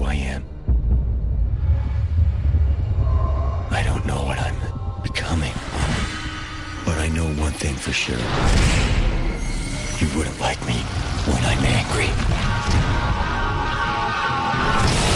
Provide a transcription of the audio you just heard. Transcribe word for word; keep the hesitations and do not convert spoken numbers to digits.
I am. I don't know what I'm becoming, but I know one thing for sure. You wouldn't like me when I'm angry.